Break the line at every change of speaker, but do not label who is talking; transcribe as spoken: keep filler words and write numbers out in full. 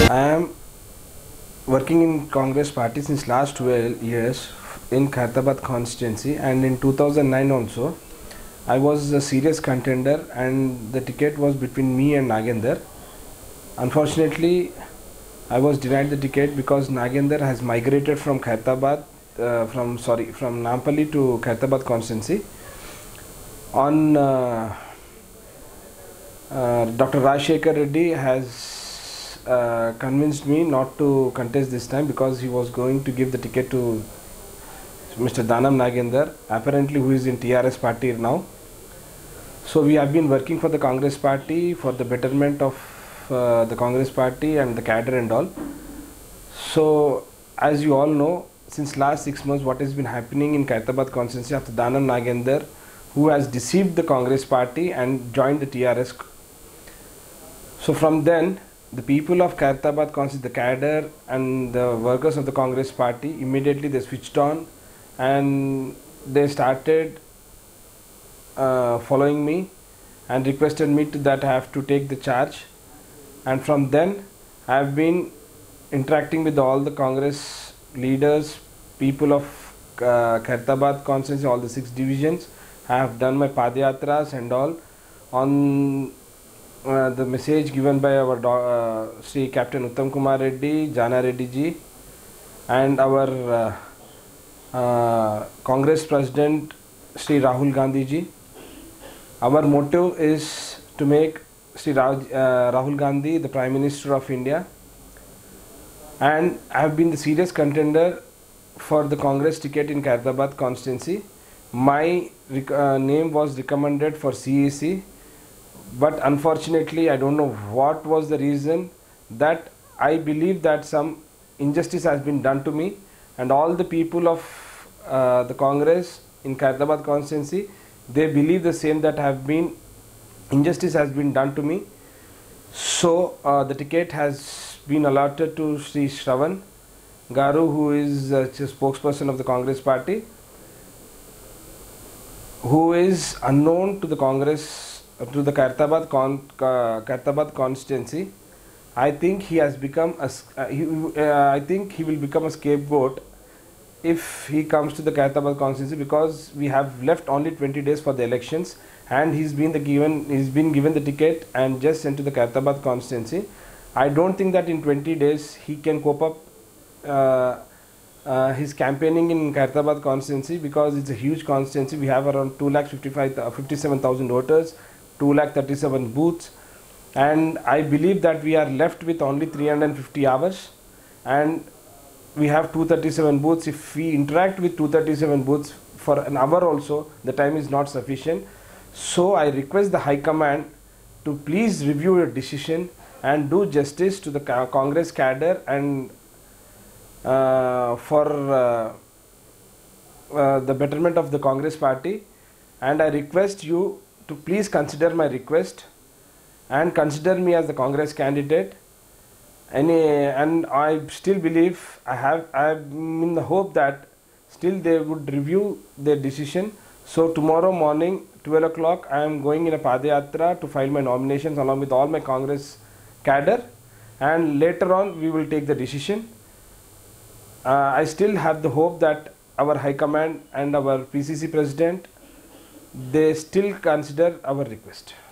I am working in Congress party since last twelve years in Khairatabad constituency, and in two thousand nine also I was a serious contender and the ticket was between me and Nagender. Unfortunately, I was denied the ticket because Nagender has migrated from Khairatabad, uh, from sorry from Nampally to Khairatabad constituency. On uh, uh, Doctor Rajshekar Reddy has uh, convinced me not to contest this time because he was going to give the ticket to Mister Danam Nagender, apparently who is in T R S party now. So we have been working for the Congress party for the betterment of uh, the Congress party and the cadre and all. So as you all know, since last six months what has been happening in Khairatabad constituency after Danam Nagender, who has deceived the Congress party and joined the T R S. So from then, the people of Khairatabad constituency, the cadre and the workers of the Congress party, immediately they switched on and they started uh, following me and requested me to that I have to take the charge. And from then I have been interacting with all the Congress leaders, people of uh, Khairatabad constituency, all the six divisions. I have done my Padayatras and all on uh, the message given by our uh, Sri Captain Uttam Kumar Reddy, Jana Reddy ji, and our uh, uh, Congress President Sri Rahul Gandhi ji. Our motto is to make Sri Raj, uh, Rahul Gandhi the Prime Minister of India, and I have been the serious contender for the Congress ticket in Khairatabad constituency. My uh, name was recommended for C A C, but unfortunately I don't know what was the reason that I believe that some injustice has been done to me, and all the people of uh, the Congress in Khairatabad constituency, they believe the same, that have been injustice has been done to me. So uh, the ticket has been allotted to Sri Shravan Garu, who is uh, spokesperson of the Congress party, who is unknown to the Congress, uh, to the Khairatabad con, uh, Khairatabad constituency. I think he has become a, uh, he, uh, I think he will become a scapegoat if he comes to the Khairatabad constituency, because we have left only twenty days for the elections, and he's been the given he's been given the ticket and just sent to the Khairatabad constituency. I don't think that in twenty days he can cope up uh, Uh, his campaigning in Khairatabad constituency, because it's a huge constituency. We have around two lakh fifty-seven thousand voters, two lakh thirty-seven booths, and I believe that we are left with only three hundred fifty hours, and we have two hundred thirty-seven booths. If we interact with two hundred thirty-seven booths for an hour also, the time is not sufficient. So I request the High Command to please review your decision and do justice to the Congress cadre and Uh, for uh, uh, the betterment of the Congress party, and I request you to please consider my request and consider me as the Congress candidate. Any, and I still believe I have I am in the hope that still they would review their decision. So tomorrow morning twelve o'clock I am going in a Padayatra to file my nominations along with all my Congress cadre, and later on we will take the decision. Uh, I still have the hope that our High Command and our P C C President, they still consider our request.